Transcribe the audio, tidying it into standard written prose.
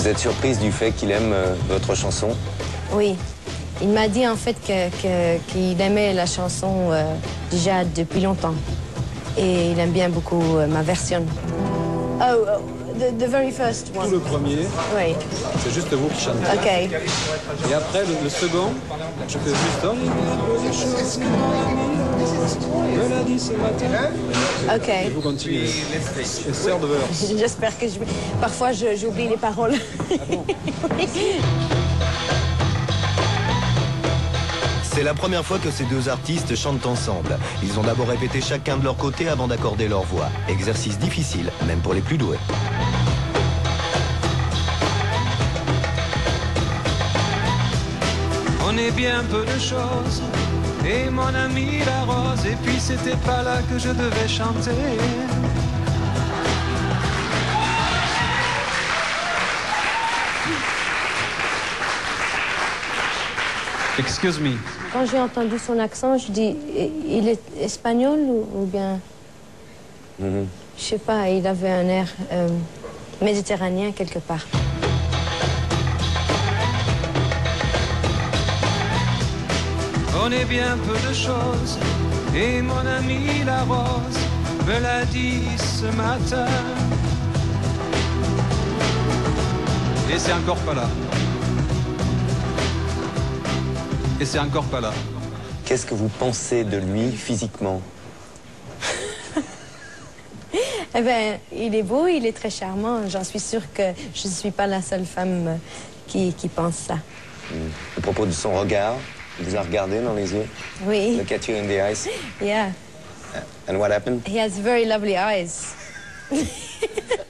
Vous êtes surprise du fait qu'il aime votre chanson? Oui. Il m'a dit en fait qu'il aimait la chanson déjà depuis longtemps. Et il aime bien beaucoup ma version. Oh, the very first one. Tout le premier, Oui. c'est juste vous qui chantez. OK. Et après, le second, je fais juste... Oh, il y a des choses que me l'a dit ce matin. OK. Et vous continuez. Et third verse. J'espère que parfois j'oublie les paroles. Ah bon? C'est la première fois que ces deux artistes chantent ensemble. Ils ont d'abord répété chacun de leur côté avant d'accorder leur voix. Exercice difficile, même pour les plus doués. On est bien peu de choses, et mon ami la rose, et puis c'était pas là que je devais chanter. Excuse me. Quand j'ai entendu son accent, je dis, il est espagnol ou bien... Je sais pas, il avait un air méditerranéen quelque part. On est bien peu de choses, et mon ami la rose me l'a dit ce matin. Et c'est encore pas là. Et c'est encore pas là. Qu'est-ce que vous pensez de lui physiquement? Eh bien, il est beau, il est très charmant. J'en suis sûre que je ne suis pas la seule femme qui pense ça. À propos de son regard, il vous a regardé dans les yeux? Oui. Look at you in the eyes. Yeah. And what happened? He has very lovely eyes.